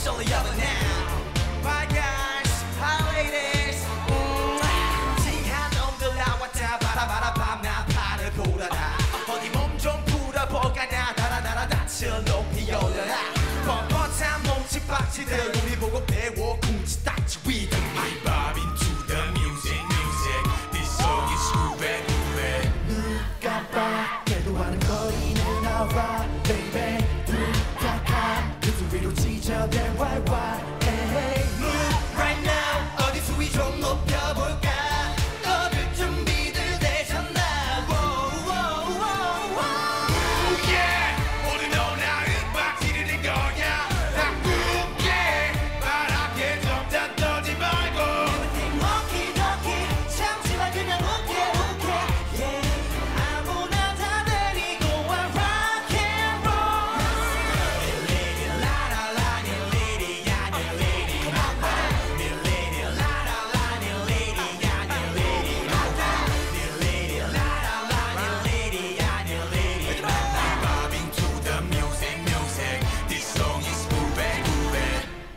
It's only over now. My guys, hi ladies. 지한 놈들 나왔다 바라바라 밤낮 팔을 골아라. 어디 몸 좀 풀어볼까 나 달아달아 낯을 높이 올려라. 뻣뻣한 몸집 박쥐들 우리 보고 배워 쿵치 딱지 위드 We bobbing to the music, music. This song is groovy, groovy. 누가 봐도 하는 거리는 alright, baby. 두각한 그 소리로 지저대 왈왈. Hey, move right now. 어디 수위 좀 높여볼까? 꺼질 준비들 되셨나? Wow, wow, wow, wow. Yeah, 오늘 너나 음악 지르는 거냐? 바꾸게 바람에 점점 떠지 말고. Everything lucky, lucky. 잠시만 그냥 okay, okay. Yeah, 아무나 다 데리고 와 rock and roll. 네 lady, la la la, 네 lady, 야 네 lady, la la. 네 lady, la la la, 네 lady, 야 네 lady, la la. 네 lady, la la la, 네 lady, 야 네 lady, la la. We bobbing to the music, music. This song is groovy, groovy.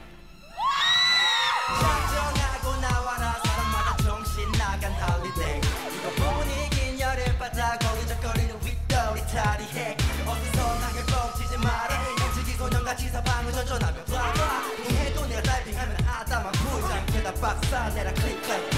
작정하고 나와라 사람마다 정신 나간 홀리데이. 이거 분위긴 여름바다 거리적거리는 윗도리 타리해. 어수선하게 뻥치지 마라. 양치기 소년같이 사방을 전전하며 블라블라. 해도 내가 다이빙하면 아담한 부장. 게다 박사 내라 클릭 클릭